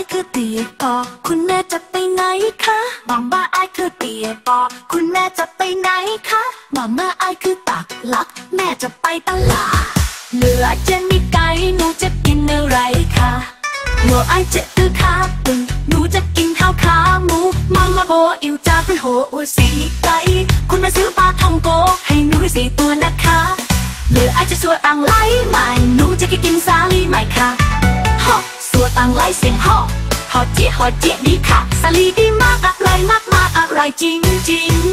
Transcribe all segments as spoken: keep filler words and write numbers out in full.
คือเตี๋ยปอคุณแม่จะไปไหนคะมาม่าไอคือเตี๋ยปอคุณแม่จะไปไหนคะมาม่าไอคือตักลักแม่จะไปตลาดเหลือเจนมีไก่หนูจะกินอะไรคะหัวไอเจ็ดคือขาตึงหนูจะกินข้าวขาหมูมาม่าโบอิวจากเป็นหัวอัวสีไก่คุณแม่ซื้อปลาทองโกให้หนูสี่ตัวนะคะเหลือไอจะสวดอังไลใหม่หนูจะกินสาลีใหม่ค่ะฮอสวดอังไลเสียงฮอฮอเจี๊ยฮอเจี๊ยดีค่ะสาลีดีมากอะไรมากมากอะไรจริงจริง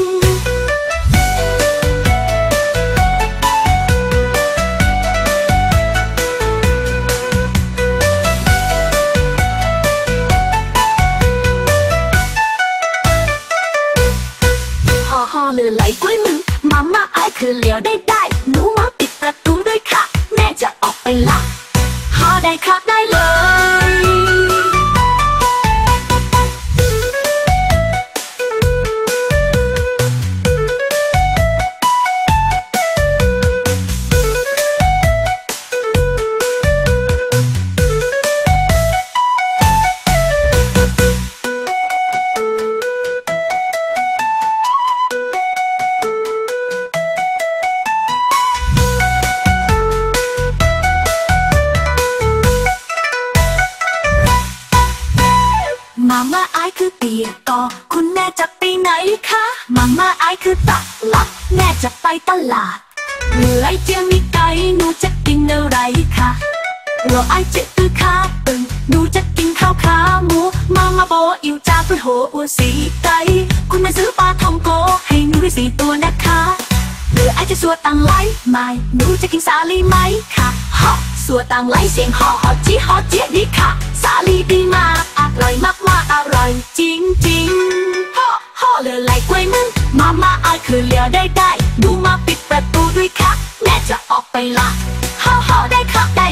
ฮอเลยไหลกล้วยมือมาม่าไอคือเหลียวได้ได้หนูมาปิดประตูด้วยค่ะแม่จะออกไปละฮอได้ครับได้เลยมาม่าไอคือเตี๋ยต่อคุณแม่จะไปไหนคะมาม่าไอคือตักลักแม่จะไปตลาดเหลือไอเจียมีไก่หนูจะกินอะไรคะหัวไอเจ็ดคือขาตึงหนูจะกินข้าวขาหมูมาม่าโบอิวจากเป็นหัวอัวสีไก่คุณแม่ซื้อปลาทองโกให้หนูได้สี่ตัวนะคะเหลือไอจะสวดตังไลใหม่หนูจะกินสาลีไหมค่ะฮอสวดตังไลเสียงฮอฮอจีฮอเจี๊ยดีค่ะสาลีดีมากอร่อยมากมากอร่อยจริงจริงฮอฮอเลยไหลกล้วยมึงมาม่าไอคือเหลียวได้ได้ดูมาปิดประตูด้วยค่ะแม่จะออกไปละฮอฮอได้ครับได้